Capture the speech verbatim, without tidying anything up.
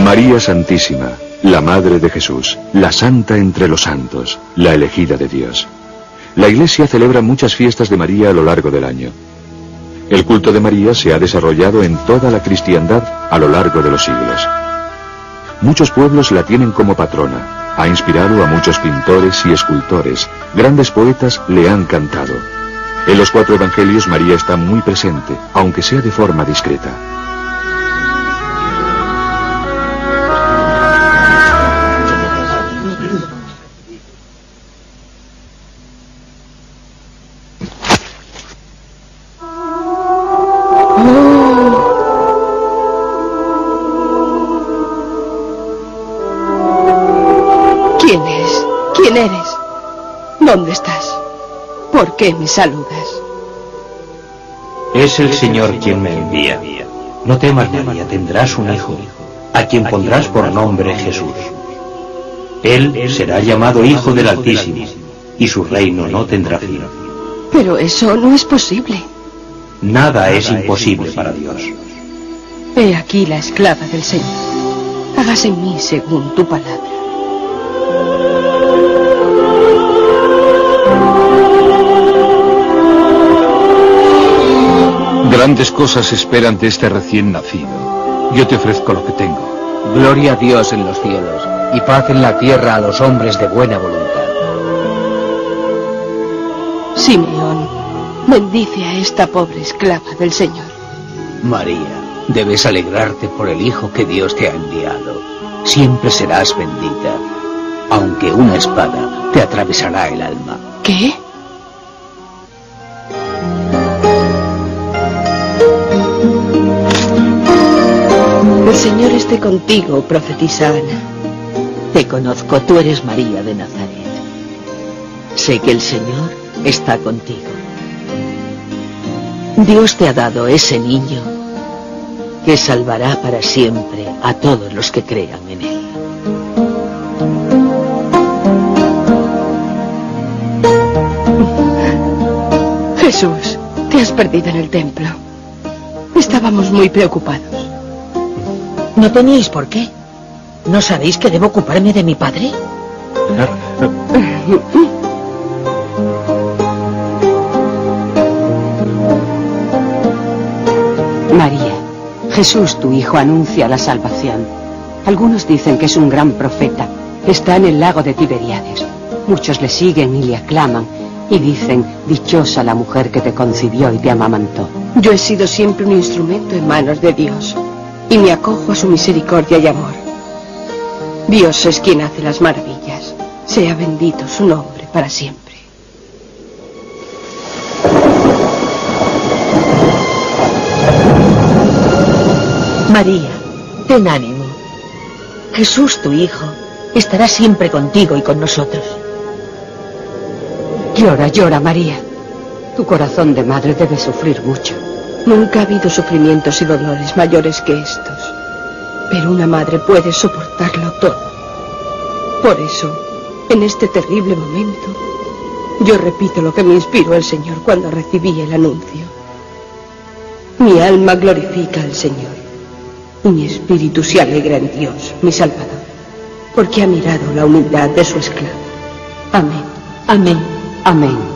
María Santísima, la Madre de Jesús, la Santa entre los santos, la elegida de Dios. La Iglesia celebra muchas fiestas de María a lo largo del año. El culto de María se ha desarrollado en toda la cristiandad a lo largo de los siglos. Muchos pueblos la tienen como patrona. Ha inspirado a muchos pintores y escultores. Grandes poetas le han cantado. En los cuatro evangelios María está muy presente, aunque sea de forma discreta. ¿Quién eres? ¿Dónde estás? ¿Por qué me saludas? Es el Señor quien me envía. No temas, María, tendrás un hijo, a quien pondrás por nombre Jesús. Él será llamado Hijo del Altísimo, y su reino no tendrá fin. Pero eso no es posible. Nada es imposible para Dios. He aquí la esclava del Señor. Hágase en mí según tu palabra. Grandes cosas esperan de este recién nacido. Yo te ofrezco lo que tengo. Gloria a Dios en los cielos y paz en la tierra a los hombres de buena voluntad. Simeón, bendice a esta pobre esclava del Señor. María, debes alegrarte por el Hijo que Dios te ha enviado. Siempre serás bendita, aunque una espada te atravesará el alma. ¿Qué? El Señor esté contigo, profetisa Ana. Te conozco, tú eres María de Nazaret. Sé que el Señor está contigo. Dios te ha dado ese niño que salvará para siempre a todos los que crean en él. Jesús, te has perdido en el templo. Estábamos muy preocupados. ¿No teníais por qué? ¿No sabéis que debo ocuparme de mi padre? María, Jesús, tu hijo, anuncia la salvación. Algunos dicen que es un gran profeta. Está en el lago de Tiberíades. Muchos le siguen y le aclaman. Y dicen, dichosa la mujer que te concibió y te amamantó. Yo he sido siempre un instrumento en manos de Dios. Y me acojo a su misericordia y amor. Dios es quien hace las maravillas. Sea bendito su nombre para siempre. María, ten ánimo. Jesús, tu Hijo, estará siempre contigo y con nosotros. Llora, llora, María. Tu corazón de madre debe sufrir mucho. Nunca ha habido sufrimientos y dolores mayores que estos. Pero una madre puede soportarlo todo. Por eso, en este terrible momento, yo repito lo que me inspiró el Señor cuando recibí el anuncio. Mi alma glorifica al Señor, y mi espíritu se alegra en Dios, mi Salvador, porque ha mirado la humildad de su esclavo. Amén. Amén. Amén.